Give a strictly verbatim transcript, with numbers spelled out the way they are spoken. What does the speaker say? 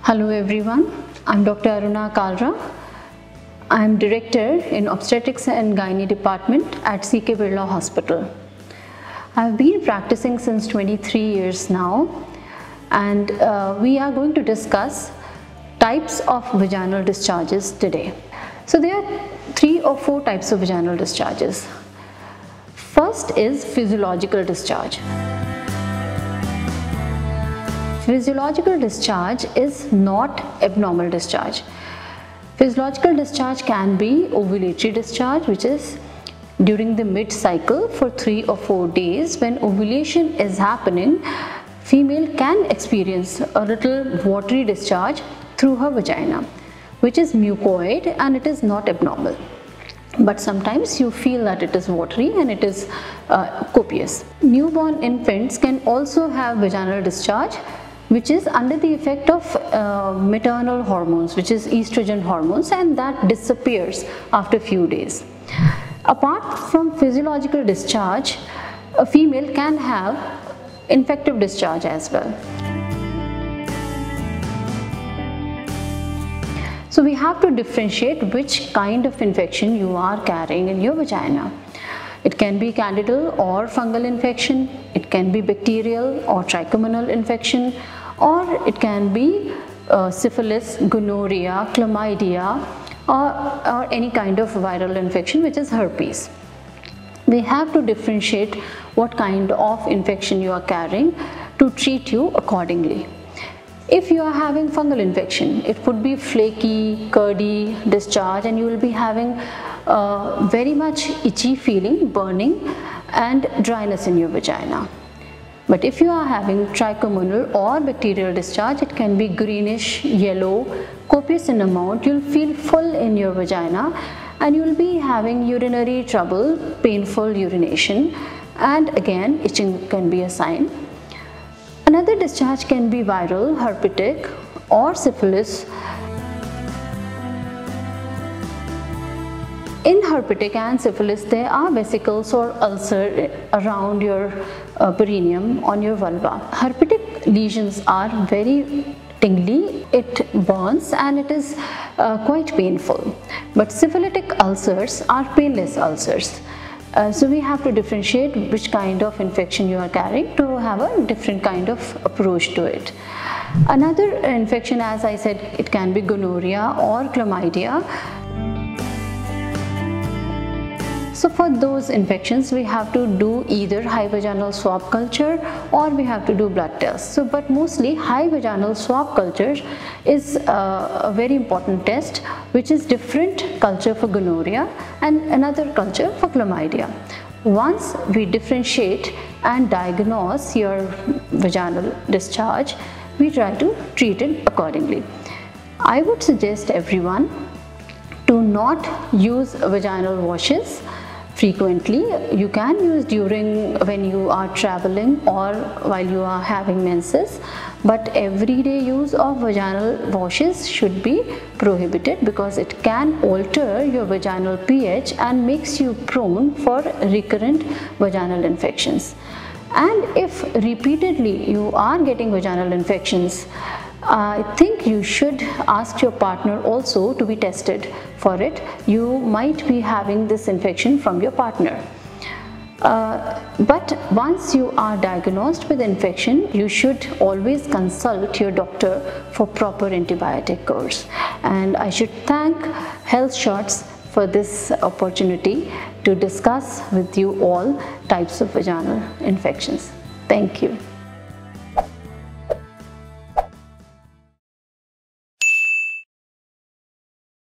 Hello everyone, I'm Doctor Aruna Kalra. I'm Director in Obstetrics and Gynae Department at C K Birla Hospital. I've been practicing since twenty-three years now, and uh, we are going to discuss types of vaginal discharges today. So there are three or four types of vaginal discharges. First is physiological discharge. Physiological discharge is not abnormal discharge. Physiological discharge can be ovulatory discharge, which is during the mid-cycle for three or four days. When ovulation is happening, female can experience a little watery discharge through her vagina, which is mucoid and it is not abnormal. But sometimes you feel that it is watery and it is uh, copious. Newborn infants can also have vaginal discharge, which is under the effect of uh, maternal hormones, which is estrogen hormones, and that disappears after a few days. Apart from physiological discharge, a female can have infective discharge as well. So we have to differentiate which kind of infection you are carrying in your vagina. It can be candidal or fungal infection, it can be bacterial or trichomonal infection, or it can be uh, syphilis, gonorrhea, chlamydia, or, or any kind of viral infection, which is herpes. We have to differentiate what kind of infection you are carrying to treat you accordingly. If you are having fungal infection, it could be flaky, curdy discharge, and you will be having uh, very much itchy feeling, burning and dryness in your vagina. But if you are having trichomonal or bacterial discharge, it can be greenish, yellow, copious in amount. You'll feel full in your vagina and you'll be having urinary trouble, painful urination, and again itching can be a sign. Another discharge can be viral, herpetic or syphilis. In herpetic and syphilis, there are vesicles or ulcer around your uh, perineum on your vulva. Herpetic lesions are very tingly, it burns and it is uh, quite painful. But syphilitic ulcers are painless ulcers. Uh, so we have to differentiate which kind of infection you are carrying to have a different kind of approach to it. Another infection, as I said, it can be gonorrhea or chlamydia. So for those infections, we have to do either high vaginal swab culture or we have to do blood tests. So, but mostly high vaginal swab culture is uh, a very important test, which is different culture for gonorrhea and another culture for chlamydia. Once we differentiate and diagnose your vaginal discharge, we try to treat it accordingly. I would suggest everyone to not use vaginal washes frequently. You can use during when you are traveling or while you are having menses, but everyday use of vaginal washes should be prohibited because it can alter your vaginal pH and makes you prone for recurrent vaginal infections. And if repeatedly you are getting vaginal infections, I think you should ask your partner also to be tested for it. You might be having this infection from your partner. Uh, but once you are diagnosed with infection, you should always consult your doctor for proper antibiotic course. And I should thank Health Shots for this opportunity to discuss with you all types of vaginal infections. Thank you.